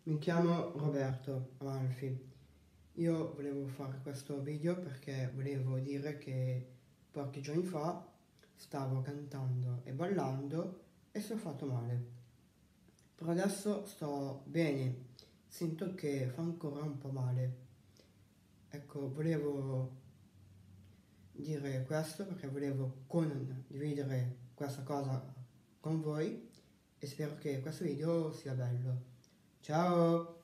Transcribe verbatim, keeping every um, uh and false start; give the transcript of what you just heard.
Mi chiamo Roberto Amalfi. Io volevo fare questo video perché volevo dire che pochi giorni fa stavo cantando e ballando e sono fatto male. Però adesso sto bene, sento che fa ancora un po' male. Ecco, volevo dire questo perché volevo condividere questa cosa con voi e spero che questo video sia bello. Ciao!